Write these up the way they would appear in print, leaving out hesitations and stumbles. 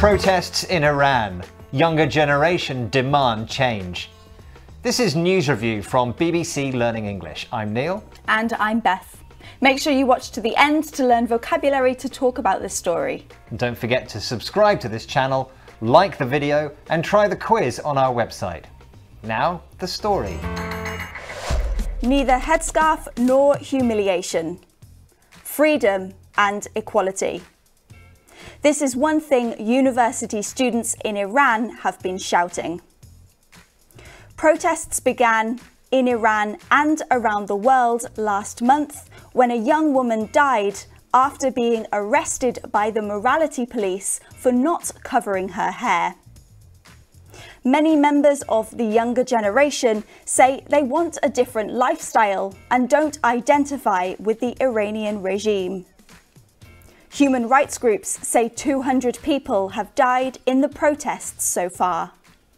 Protests in Iran. Younger generation demand change. This is News Review from BBC Learning English. I'm Neil. And I'm Beth. Make sure you watch to the end to learn vocabulary to talk about this story. And don't forget to subscribe to this channel, like the video, and try the quiz on our website. Now, the story. Neither headscarf nor humiliation. Freedom and equality. This is one thing university students in Iran have been shouting. Protests began in Iran and around the world last month when a young woman died after being arrested by the morality police for not covering her hair. Many members of the younger generation say they want a different lifestyle and don't identify with the Iranian regime. Human rights groups say 200 people have died in the protests so far.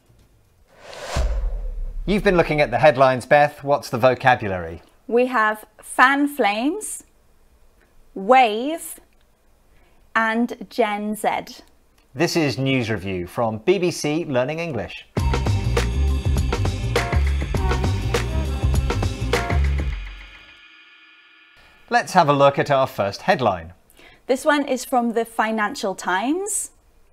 You've been looking at the headlines, Beth. What's the vocabulary? We have fan flames, wave, and Gen Z. This is News Review from BBC Learning English. Let's have a look at our first headline. This one is from the Financial Times.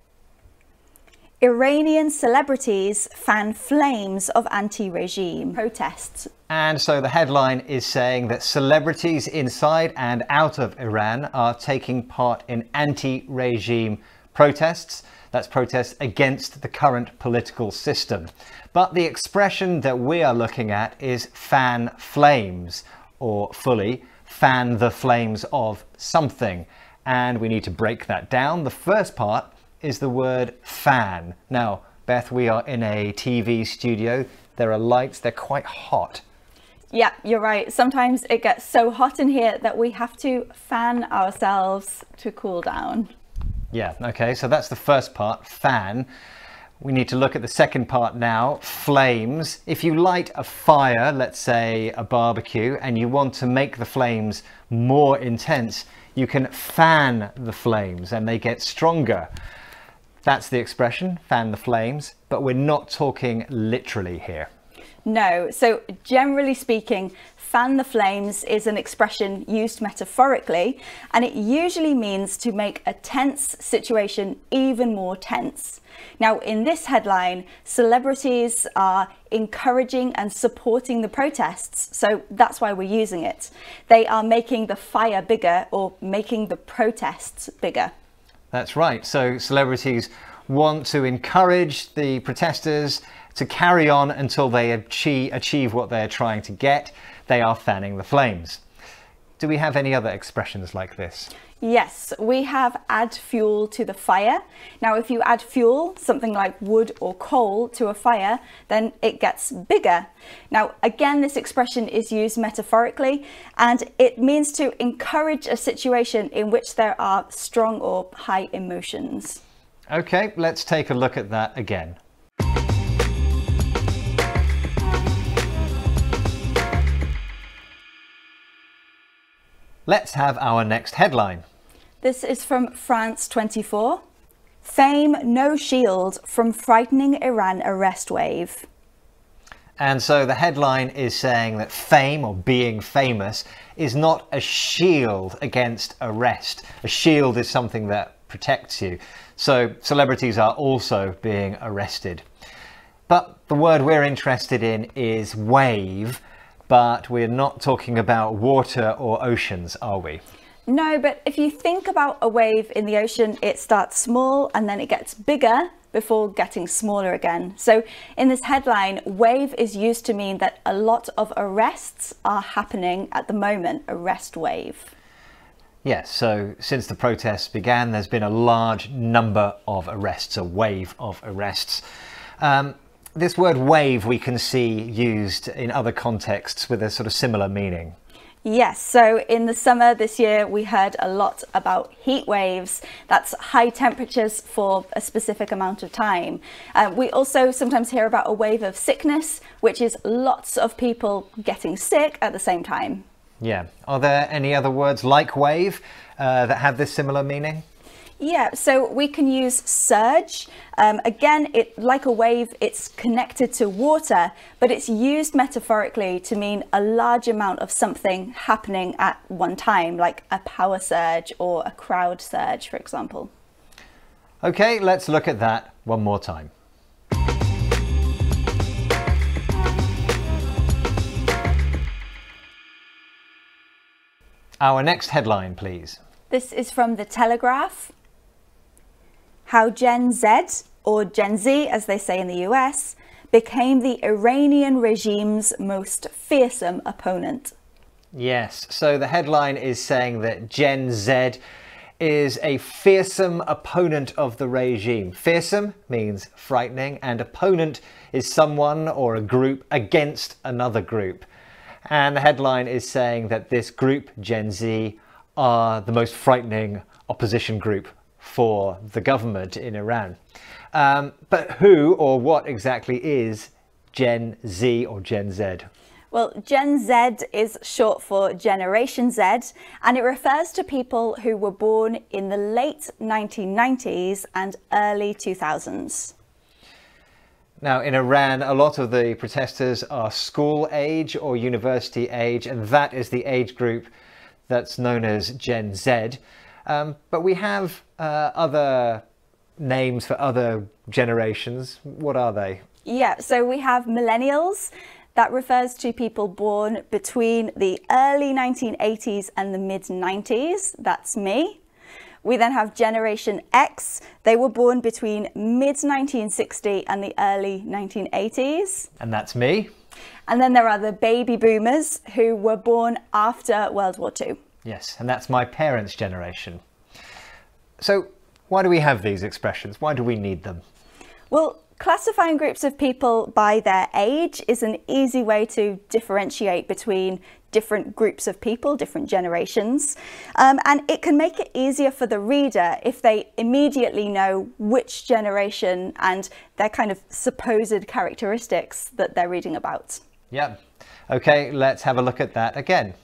Iranian celebrities fan flames of anti-regime protests. And so the headline is saying that celebrities inside and out of Iran are taking part in anti-regime protests. That's protests against the current political system. But the expression that we are looking at is fan flames, or fully, fan the flames of something. And we need to break that down. The first part is the word fan. Now, Beth, we are in a TV studio. There are lights, they're quite hot. Yeah, you're right. Sometimes it gets so hot in here that we have to fan ourselves to cool down. Yeah, okay, so that's the first part, fan. We need to look at the second part now, flames. If you light a fire, let's say a barbecue, and you want to make the flames more intense, you can fan the flames and they get stronger. That's the expression, fan the flames, but we're not talking literally here. No, so generally speaking, fan the flames is an expression used metaphorically, and it usually means to make a tense situation even more tense. Now, in this headline, celebrities are encouraging and supporting the protests, so that's why we're using it. They are making the fire bigger or making the protests bigger. That's right. So celebrities want to encourage the protesters to carry on until they achieve what they're trying to get. They are fanning the flames. Do we have any other expressions like this? Yes, we have add fuel to the fire. Now, if you add fuel, something like wood or coal, to a fire, then it gets bigger. Now, again, this expression is used metaphorically, and it means to encourage a situation in which there are strong or high emotions. Okay, let's take a look at that again. Let's have our next headline. This is from France 24. Fame no shield from frightening Iran arrest wave. And so the headline is saying that fame, or being famous, is not a shield against arrest. A shield is something that protects you. So celebrities are also being arrested. But the word we're interested in is wave, but we're not talking about water or oceans, are we? No, but if you think about a wave in the ocean, it starts small and then it gets bigger before getting smaller again. So in this headline, wave is used to mean that a lot of arrests are happening at the moment, arrest wave. Yes, so since the protests began, there's been a large number of arrests, a wave of arrests. This word wave we can see used in other contexts with a sort of similar meaning. Yes, so in the summer this year we heard a lot about heat waves. That's high temperatures for a specific amount of time. We also sometimes hear about a wave of sickness, which is lots of people getting sick at the same time. Yeah. Are there any other words like wave that have this similar meaning? Yeah, so we can use surge. Again, like a wave, it's connected to water, but it's used metaphorically to mean a large amount of something happening at one time, like a power surge or a crowd surge, for example. Okay, let's look at that one more time. Our next headline, please. This is from The Telegraph. How Gen Z, or Gen Z as they say in the US, became the Iranian regime's most fearsome opponent. Yes, so the headline is saying that Gen Z is a fearsome opponent of the regime. Fearsome means frightening, and opponent is someone or a group against another group. And the headline is saying that this group, Gen Z, are the most frightening opposition group for the government in Iran. But who or what exactly is Gen Z or Gen Z? Well, Gen Z is short for Generation Z, and it refers to people who were born in the late 1990s and early 2000s. Now, in Iran, a lot of the protesters are school age or university age, and that is the age group that's known as Gen Z. But we have other names for other generations. What are they? Yeah, so we have millennials. That refers to people born between the early 1980s and the mid-90s. That's me. We then have Generation X. They were born between mid-1960 and the early 1980s. And that's me. And then there are the baby boomers who were born after World War II. Yes, and that's my parents' generation. So why do we have these expressions? Why do we need them? Well, classifying groups of people by their age is an easy way to differentiate between different groups of people, different generations. And it can make it easier for the reader if they immediately know which generation and their kind of supposed characteristics that they're reading about. Yeah. Okay, let's have a look at that again.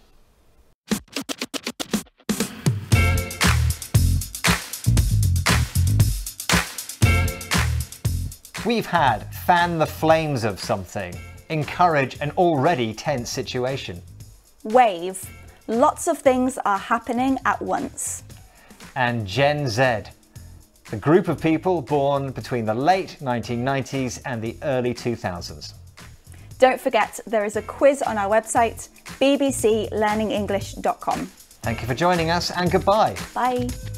We've had fan the flames of something, encourage an already tense situation. Wave, lots of things are happening at once. And Gen Z, the group of people born between the late 1990s and the early 2000s. Don't forget, there is a quiz on our website, bbclearningenglish.com. Thank you for joining us, and goodbye. Bye.